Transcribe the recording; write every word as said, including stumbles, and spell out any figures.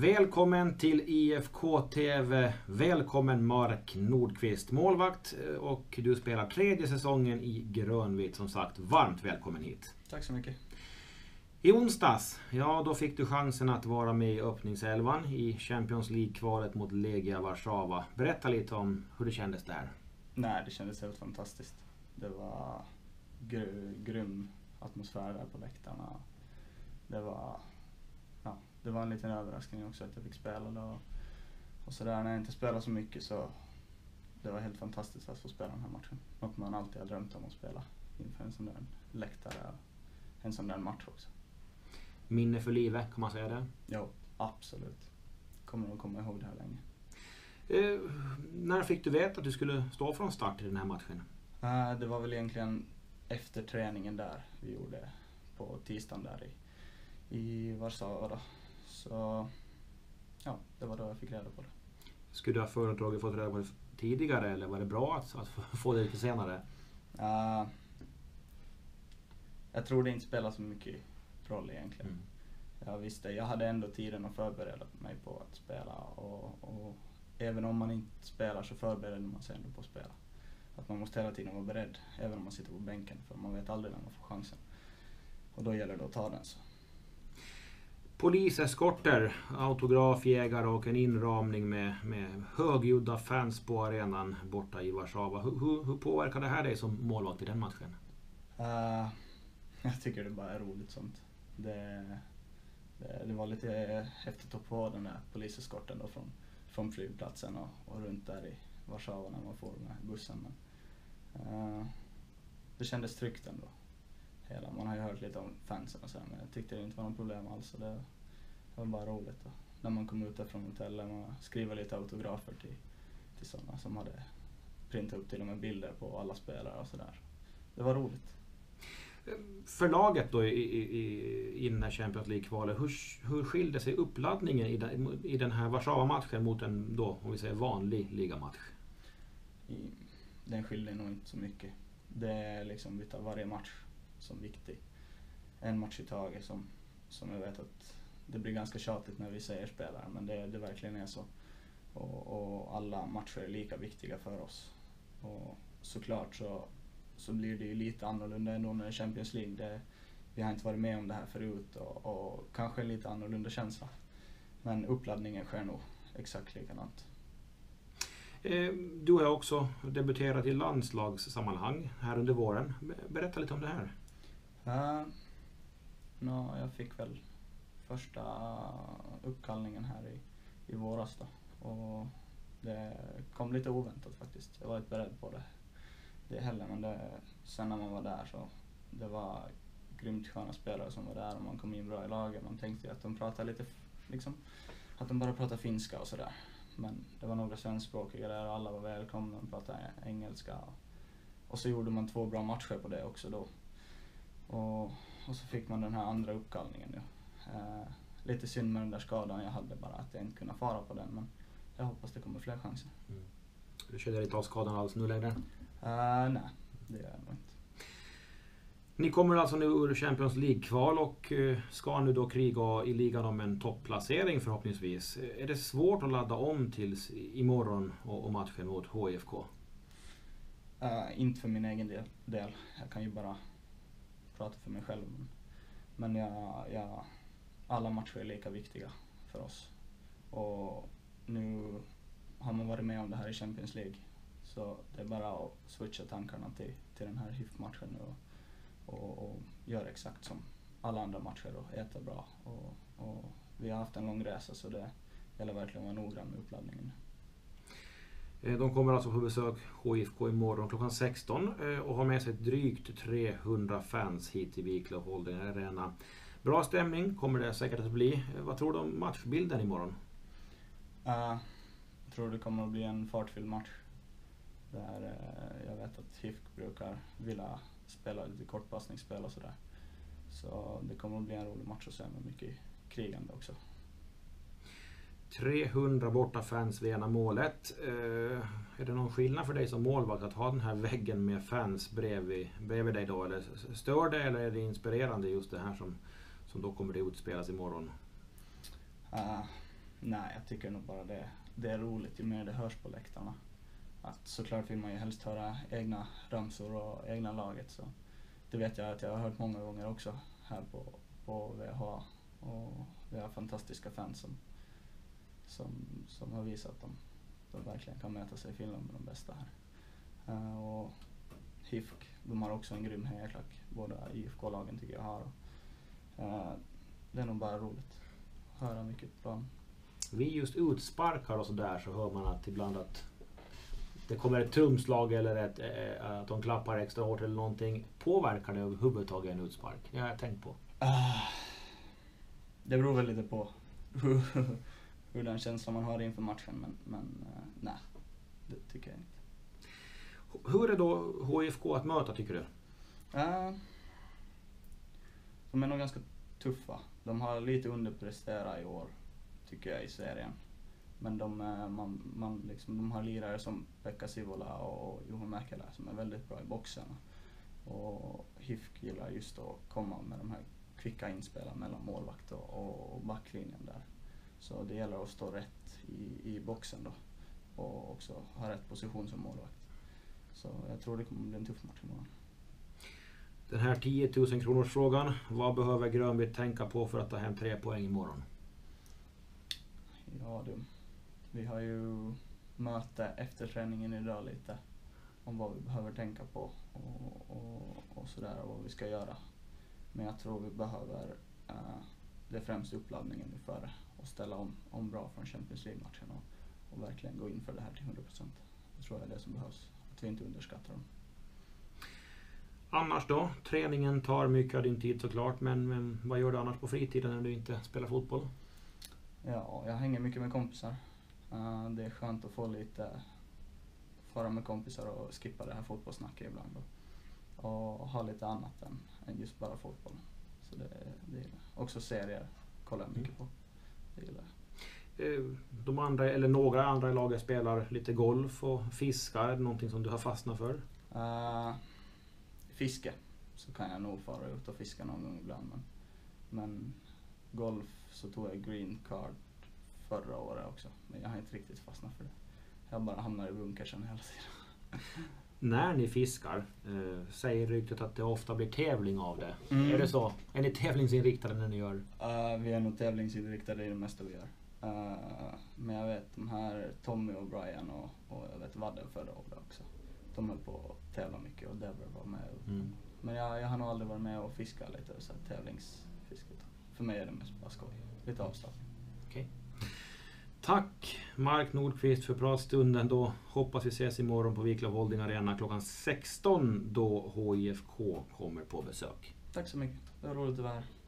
Välkommen till I F K T V. Välkommen Mark Nordqvist, målvakt, och du spelar tredje säsongen i grönvitt. Som sagt, varmt välkommen hit. Tack så mycket. I onsdags, ja då fick du chansen att vara med i öppningselvan i Champions League-kvalet mot Legia Warszawa. Berätta lite om hur det kändes där. Nej, det kändes helt fantastiskt. Det var gr- grym atmosfär där på läktarna. Det var, ja, det var en liten överraskning också att jag fick spela då. Och så där, när jag inte spelade så mycket, så det var helt fantastiskt att få spela den här matchen. Något man alltid har drömt om att spela inför en sån där läktare, en sån där match också. Minne för livet, kan man säga det? Jo, absolut. Kommer att komma ihåg det här länge. Eh, när fick du veta att du skulle stå från start i den här matchen? Uh, det var väl egentligen efter träningen där vi gjorde på tisdagen där i, i Warszawa då. Så ja, det var då jag fick reda på det. Skulle du ha föredragit fått reda på det tidigare, eller var det bra att, att få det lite senare? Uh, jag tror det inte spelar så mycket roll egentligen. Mm. Jag visste, jag hade ändå tiden att förbereda mig på att spela, och, och även om man inte spelar så förbereder man sig ändå på att spela. Att man måste hela tiden vara beredd, även om man sitter på bänken, för man vet aldrig när man får chansen. Och då gäller det att ta den så. Poliseskorter, autografjägare och en inramning med, med högljudda fans på arenan borta i Warszawa. Hur, hur, hur påverkar det här dig som målvakt i den matchen? Uh, jag tycker det bara är roligt sånt. Det, det, det var lite häftigt att få den där poliseskorten då från, från flygplatsen och, och runt där i Warszawa när man får med bussen. Men, uh, det kändes tryggt ändå. Hela. Man har ju hört lite om fansen och så, men jag tyckte det inte var något problem alls. Det, det var bara roligt då. När man kom ut där från hotellet, man skrev lite autografer till, till sådana som hade printat upp till och med bilder på alla spelare och sådär. Det var roligt. För laget då i, i, i den här Champions League-kvalet, hur, hur skilde sig uppladdningen i den, i den här Warszawa-matchen mot en då, om vi säger, vanlig ligamatch? I, den skiljer nog inte så mycket. Det är liksom, vi tar varje match som viktig. En match i taget, som, som jag vet att det blir ganska tjatigt när vi säger spelare, men det, det verkligen är så. Och, och alla matcher är lika viktiga för oss. Och såklart så, så blir det ju lite annorlunda ändå när det är Champions League. Det, vi har inte varit med om det här förut, och, och kanske en lite annorlunda känsla. Men uppladdningen sker nog exakt likadant. Du har också debuterat i landslagssammanhang här under våren. Berätta lite om det här. Uh, no, jag fick väl första uppkallningen här i, i våras då. Och det kom lite oväntat faktiskt. Jag var inte beredd på det, det heller, men det, sen när man var där så det var grymt sköna spelare som var där, och man kom in bra i laget. Man tänkte att de pratade lite, liksom, att de bara pratade finska och sådär. Men det var några svenskspråkiga där och alla var välkomna, de pratade engelska. Och så gjorde man två bra matcher på det också då. Och, och så fick man den här andra uppkallningen nu. Eh, lite synd med den där skadan jag hade, bara att jag inte kunde fara på den, men jag hoppas det kommer fler chanser. Mm. Du känner inte av skadan alls nu längre? Uh, nej, det gör jag nog inte. Ni kommer alltså nu ur Champions League-kval och ska nu då kriga i ligan om en topplacering förhoppningsvis. Är det svårt att ladda om till imorgon och, och matchen mot H I F K? Uh, inte för min egen del. del. Jag kan ju bara prata för mig själv. Men jag, jag, alla matcher är lika viktiga för oss. Och nu har man varit med om det här i Champions League. Så det är bara att switcha tankarna till, till den här H I F K-matchen nu. Och, och, och göra exakt som alla andra matcher och äta bra. Och, och vi har haft en lång resa, så det gäller verkligen att vara noggrann med uppladdningen. De kommer alltså på besök H I F K imorgon klockan sexton och har med sig drygt trehundra fans hit till Viklöv Holding Arena. Bra stämning kommer det säkert att bli. Vad tror du om matchbilden imorgon? Uh, jag tror det kommer att bli en fartfylld match. Där uh, jag vet att H I F K brukar vilja spela lite kortpassningsspel och sådär. Så det kommer att bli en rolig match att se, med mycket krigande också. trehundra borta fans vid ena målet. Eh, är det någon skillnad för dig som målvakt att ha den här väggen med fans bredvid, bredvid dig då? Eller stör det, eller är det inspirerande just det här som, som då kommer det utspelas imorgon? Uh, Nej, jag tycker nog bara det, det är roligt ju mer det hörs på läktarna. Att såklart vill man ju helst höra egna ramsor och egna laget, så det vet jag att jag har hört många gånger också här på, på V H A, och vi har fantastiska fans som, som, som har visat att de, de verkligen kan möta sig i Finland med de bästa här. Uh, och H I F K, de har också en grym hejaklack, båda I F K-lagen tycker jag har. Uh, det är nog bara roligt att höra mycket bra. Vid just utsparkar och sådär så hör man att ibland att det kommer ett trumslag eller ett, äh, att de klappar extra hårt eller någonting. Påverkar det överhuvudtaget en utspark? Det har jag tänkt på. Uh, det beror väl lite på hur, hur den känslan man har inför matchen, men, men uh, nej, det tycker jag inte. Hur är då H I F K att möta, tycker du? Uh, de är nog ganska tuffa. De har lite underpresterat i år, tycker jag, i serien. Men de, man, man liksom, de har lirare som Pekka Sivola och Juho Mäkelä som är väldigt bra i boxen. Och H I F K gillar just att komma med de här kvicka inspelen mellan målvakt och, och backlinjen där. Så det gäller att stå rätt i, i boxen då. Och också ha rätt position som målvakt. Så jag tror det kommer bli en tuff match imorgon. Den här tio tusen kronors frågan. Vad behöver Grönby tänka på för att ta hem tre poäng imorgon? Ja du, vi har ju möte efter träningen idag lite om vad vi behöver tänka på och, och, och sådär, och vad vi ska göra. Men jag tror vi behöver uh, det främst uppladdningen nu före och ställa om, om bra från Champions League-matchen och, och verkligen gå in för det här till hundra procent. Det tror jag är det som behövs, att vi inte underskattar dem. Annars då? Träningen tar mycket av din tid såklart, men, men vad gör du annars på fritiden när du inte spelar fotboll? Ja, jag hänger mycket med kompisar. Uh, det är skönt att få lite fara med kompisar och skippa det här fotbollssnacket ibland då. Och ha lite annat än, än just bara fotboll. Så det, det gillar jag. Också serier kollar jag mycket på. Det gillar jag. De andra, eller några andra i laget spelar lite golf och fiskar. Är det någonting som du har fastnat för? Uh, fiske. Så kan jag nog fara ut och fiska någon gång ibland. Men, men golf så tog jag green card förra året också. Men jag har inte riktigt fastnat för det. Jag bara hamnar i bunkersen hela tiden. När ni fiskar, eh, säger ryktet att det ofta blir tävling av det. Mm. Är det så? Är ni tävlingsinriktade när ni gör? Uh, vi är nog tävlingsinriktade i det mesta vi gör. Uh, men jag vet de här Tommy och Brian och, och jag vet Vadden förra året också. De höll på att tävla mycket och Deborah var med. Mm. Men jag, jag har nog aldrig varit med och fiskat lite så här tävlingsfisket. För mig är det mest bara skoj. Lite avslappning. Okej. Tack Mark Nordqvist för pratstunden. Då hoppas vi ses imorgon på Wiklöf Holding Arena klockan sexton då H I F K kommer på besök. Tack så mycket. Det var roligt att vara här.